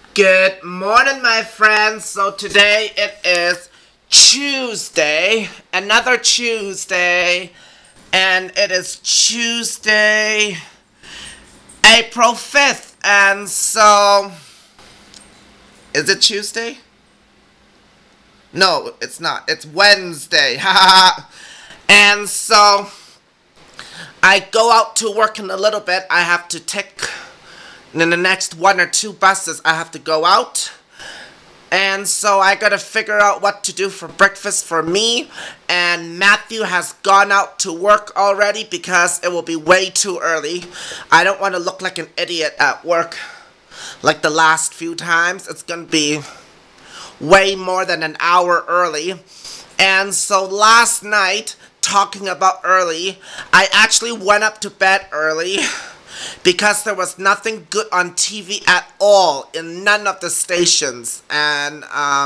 Good morning, my friends. So today it is Tuesday, another Tuesday, and it is Tuesday, April 5th. And so, is it Tuesday? No, it's not. It's Wednesday. And so, I go out to work in a little bit. I have to take in the next 1 or 2 buses I have to go out, and so I gotta figure out what to do for breakfast for me. And Matthew has gone out to work already because it will be way too early. I don't want to look like an idiot at work like the last few times. It's gonna be way more than an hour early. And so last night, talking about early, I actually went up to bed early because there was nothing good on TV at all in none of the stations. And,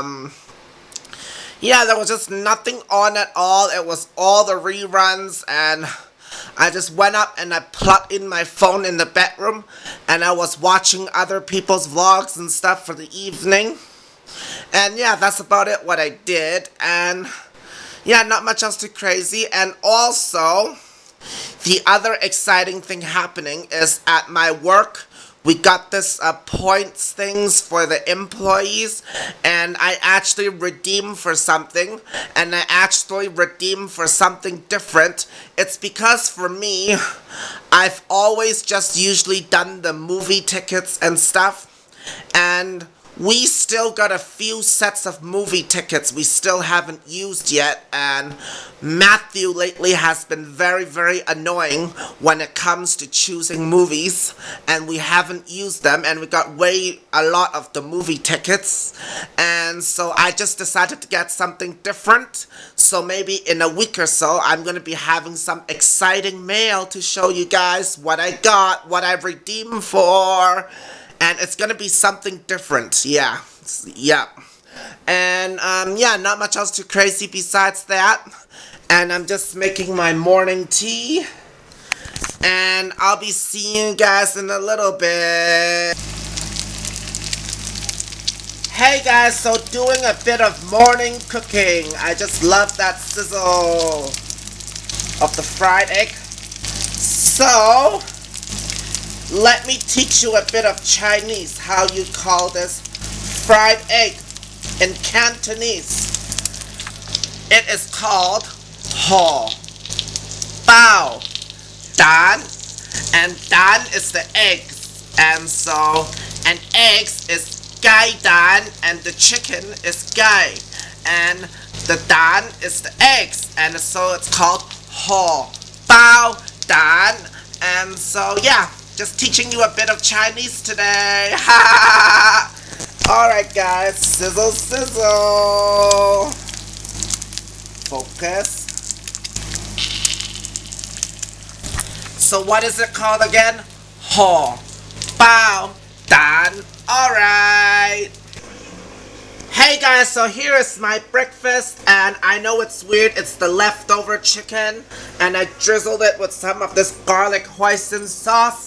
yeah, there was just nothing on at all. It was all the reruns, and I just went up and I plugged in my phone in the bedroom, and I was watching other people's vlogs and stuff for the evening. And yeah, that's about it what I did. And yeah, not much else too crazy. And also, the other exciting thing happening is at my work, we got this points things for the employees, and I actually redeemed for something, and I actually redeemed for something different. It's because for me, I've always just usually done the movie tickets and stuff, and we still got a few sets of movie tickets we still haven't used yet, and Matthew lately has been very, very annoying when it comes to choosing movies, and we haven't used them, and we got a lot of the movie tickets, and so I just decided to get something different. So maybe in a week or so, I'm going to be having some exciting mail to show you guys what I got, what I redeemed for. And it's gonna be something different, yeah. And, yeah, not much else too crazy besides that. And I'm just making my morning tea. And I'll be seeing you guys in a little bit. Hey guys, so doing a bit of morning cooking. I just love that sizzle of the fried egg. So, let me teach you a bit of Chinese, how you call this fried egg in Cantonese. It is called Ho Bao Dan, and Dan is the eggs, and so, and eggs is Gai Dan, and the chicken is Gai, and the Dan is the eggs, and so it's called Ho Bao Dan. And so yeah, just teaching you a bit of Chinese today. Ha! Alright guys, sizzle sizzle. Focus. So what is it called again? Ho Bao Dan. Alright. Hey guys, so here is my breakfast, and I know it's weird, it's the leftover chicken, and I drizzled it with some of this garlic hoisin sauce.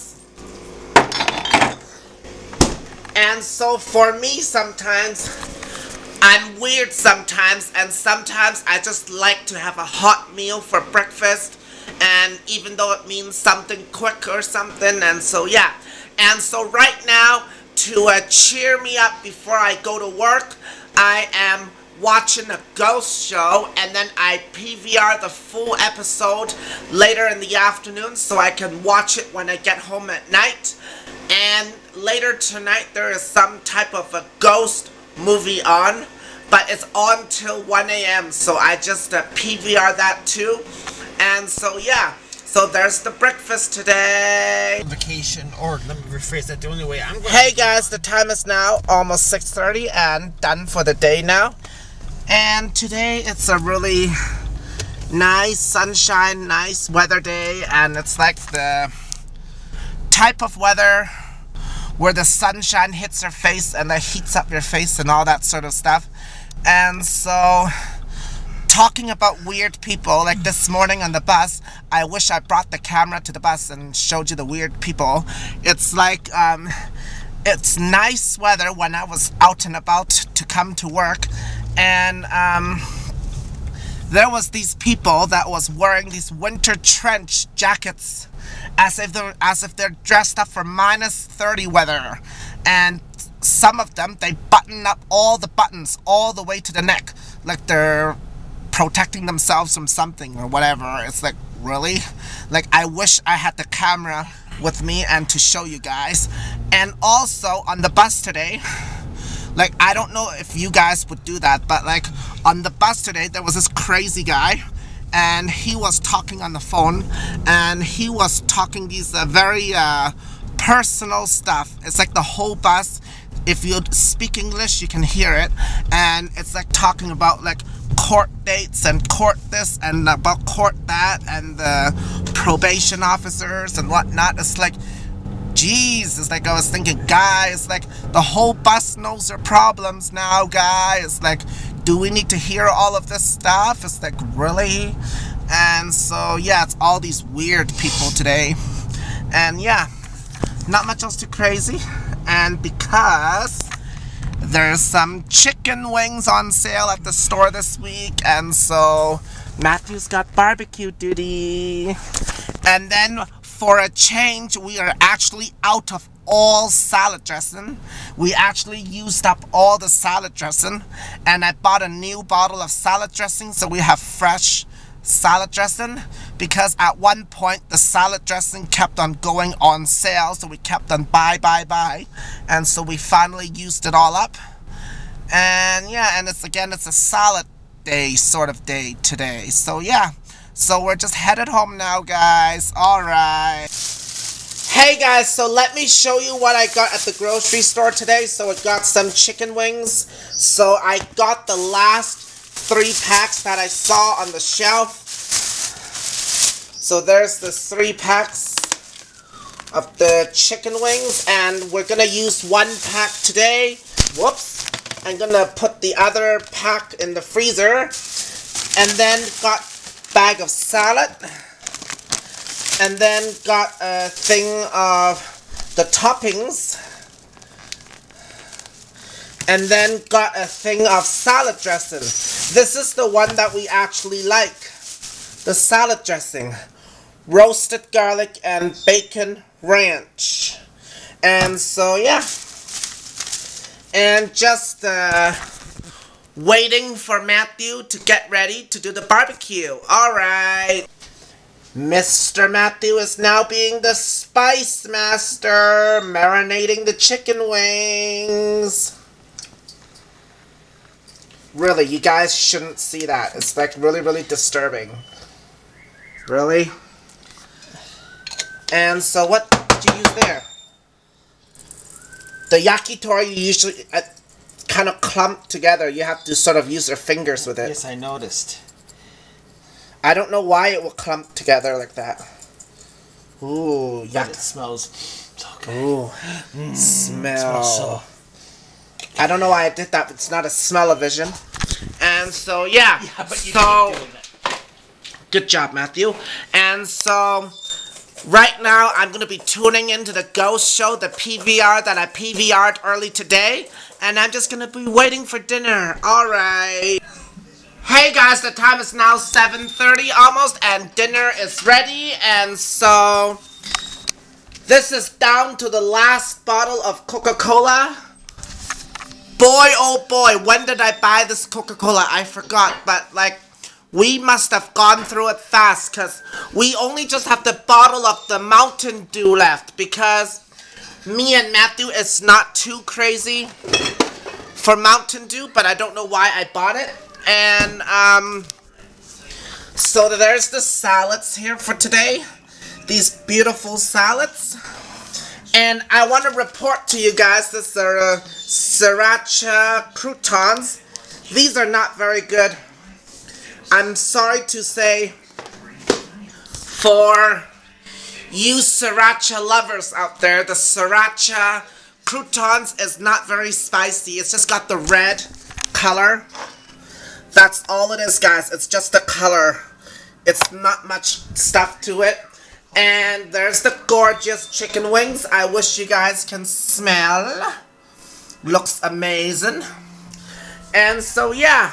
And so for me, sometimes, I'm weird sometimes, and sometimes I just like to have a hot meal for breakfast, and even though it means something quick or something, and so yeah. And so right now, to cheer me up before I go to work, I am watching a ghost show, and then I PVR the full episode later in the afternoon so I can watch it when I get home at night. And later tonight there is some type of a ghost movie on, but it's on till 1 AM, so I just PVR that too. And so yeah, so there's the breakfast today. Vacation, or let me rephrase that, the only way I'm going. Hey guys, the time is now almost 6:30 and done for the day now. And today it's a really nice sunshine, nice weather day, and it's like the type of weather where the sunshine hits your face and it heats up your face and all that sort of stuff. And so, talking about weird people, like this morning on the bus, I wish I brought the camera to the bus and showed you the weird people. It's like, it's nice weather when I was out and about to come to work, and there was these people that was wearing these winter trench jackets as if they're dressed up for -30 weather, and some of them, they button up all the buttons all the way to the neck, like they're protecting themselves from something or whatever. It's like, really? Like, I wish I had the camera with me and to show you guys. And also on the bus today, like, I don't know if you guys would do that, but like on the bus today there was this crazy guy, and he was talking on the phone, and he was talking these very personal stuff. It's like the whole bus, if you speak English you can hear it, and it's like talking about like court dates and court this and about court that and the probation officers and whatnot. It's like, jeez, it's like I was thinking, guys, like the whole bus knows their problems now, guys. Like, do we need to hear all of this stuff? It's like, really? And so yeah, it's all these weird people today, and yeah, not much else too crazy. And because there's some chicken wings on sale at the store this week, and so Matthew's got barbecue duty. And then for a change, we are actually out of all salad dressing. We actually used up all the salad dressing, and I bought a new bottle of salad dressing so we have fresh salad dressing, because at one point the salad dressing kept on going on sale, so we kept on buy, and so we finally used it all up. And yeah, and it's a salad day sort of day today. So yeah, so we're just headed home now, guys. Alright. Hey guys, so let me show you what I got at the grocery store today. So I got some chicken wings. So I got the last 3 packs that I saw on the shelf. So there's the 3 packs of the chicken wings, and we're gonna use 1 pack today. Whoops. I'm gonna put the other pack in the freezer, and then got a bag of salad, and then got a thing of the toppings, and then got a thing of salad dressing. This is the one that we actually like, the salad dressing, roasted garlic and bacon ranch. And so yeah, and just waiting for Matthew to get ready to do the barbecue. Alright. Mr. Matthew is now being the spice master, marinating the chicken wings. Really, you guys shouldn't see that. It's like really, really disturbing. Really? And so what did you use there? The yakitori usually kind of clump together. You have to sort of use your fingers with it. Yes, I noticed. I don't know why it will clump together like that. Ooh, But it smells so good. Ooh, smell. So... I don't know why I did that, but it's not a smell-o-vision. And so, yeah. Yeah, but you so, keep doing it. Good job, Matthew. And so, right now, I'm going to be tuning into the ghost show, the PVR that I PVR'd early today. And I'm just going to be waiting for dinner. Alright. Hey guys, the time is now 7:30 almost, and dinner is ready. And so, this is down to the last bottle of Coca-Cola. Boy, oh boy, when did I buy this Coca-Cola? I forgot, but like, we must have gone through it fast, because we only just have the bottle of the Mountain Dew left, because me and Matthew is not too crazy for Mountain Dew, but I don't know why I bought it. And, so there's the salads here for today. These beautiful salads. And I want to report to you guys, this are sriracha croutons. These are not very good. I'm sorry to say, for you sriracha lovers out there, the sriracha croutons is not very spicy. It's just got the red color. That's all it is, guys. It's just the color. It's not much stuff to it. And there's the gorgeous chicken wings. I wish you guys can smell. Looks amazing. And so yeah.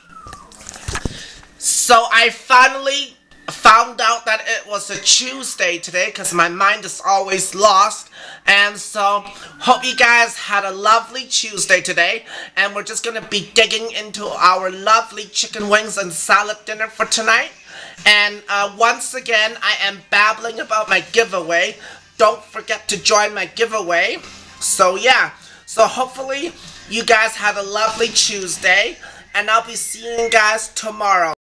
So I finally found out that it was a Tuesday today because my mind is always lost. And so hope you guys had a lovely Tuesday today, and we're just gonna be digging into our lovely chicken wings and salad dinner for tonight. And once again, I am babbling about my giveaway. Don't forget to join my giveaway. So yeah, so hopefully you guys had a lovely Tuesday, and I'll be seeing you guys tomorrow.